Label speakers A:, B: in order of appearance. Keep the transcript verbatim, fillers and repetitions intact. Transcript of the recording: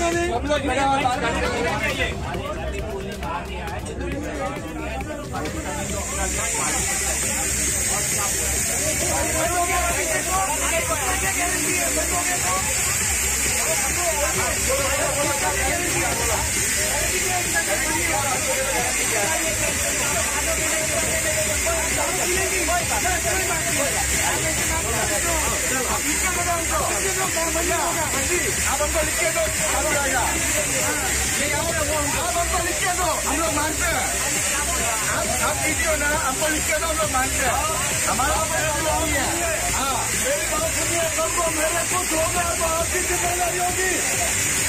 A: आप हमको लिख के दो, चालू रहेगा। आप हमको लिख के दो, हम लोग मानते हैं। आप आप कीजिए ना, हमको लिख के दो, हम लोग मानते हैं। हमारा नहीं है। हाँ, मेरी बात सुनिए, कल को मेरे कुछ होगा तो आपकी जिम्मेदारी होगी।